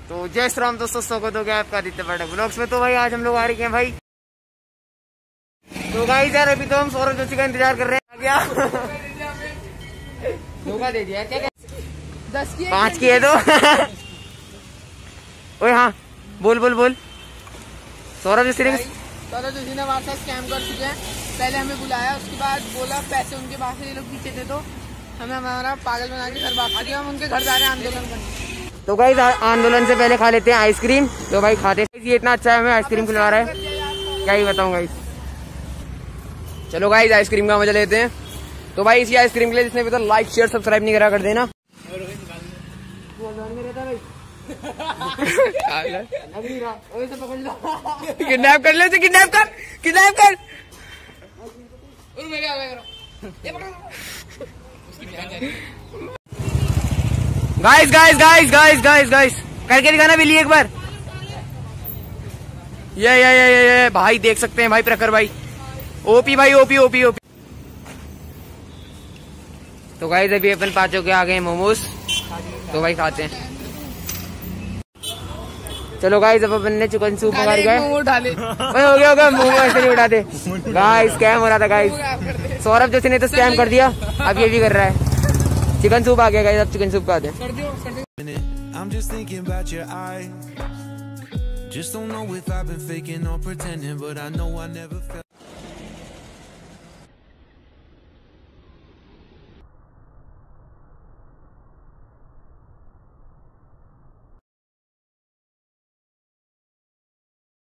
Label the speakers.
Speaker 1: तो जय श्री राम दोस्तों, स्वागत हो गया आपका आदित्य पाठक ब्लॉग्स में। तो भाई आज हम लोग आ रहे हैं भाई। तो गाइस यार अभी तो हम सौरभ जोशी का इंतजार कर रहे हैं। क्या धोखा दे दिया क्या? 10 की 5 की है तो ओए हाँ बोल बोल बोल। सौरभ जोशी ने हमारे साथ स्कैम कर चुके हैं। पहले हमें बुलाया, उसके बाद बोला पैसे उनके पास ये लोग पीछे थे, तो हमें हमारा पागल बना के घर भाग दिया। हम उनके घर जा रहे हैं आंदोलन करने। तो गाइस आंदोलन से पहले खा लेते हैं आइसक्रीम। तो भाई खाते हैं, ये इतना अच्छा है हमें आइसक्रीम खिलवा रहा है, क्या ही बताऊं गाइस। चलो गाइस आइसक्रीम का मजा लेते हैं। तो भाई इसी आइसक्रीम के लिए जिसने भी तो लाइक शेयर सब्सक्राइब नहीं करा कर देना। किडनैप कर ले, किडनैप कर, किडनैप कर। Guys guys guys guys guys guys करके दिखाना बिल्ली एक बार। ये भाई देख सकते हैं भाई, प्रखर भाई, ओपी भाई, ओपी ओपी ओपी। तो गाइस अभी अपन 5 के आ गए मोमोज, तो भाई खाते हैं। चलो गाइस अब अपन ने चिकन सूप मंगा लिया है। हो गया मोमो ऐसे नहीं उठाते गाइस, स्कैम हो रहा था गाइस। सौरभ जोशी ने तो स्कैम कर दिया, अब ये भी कर रहा है। चिकन सूप आ गया गाइस, अब चिकन सूप खाते हैं।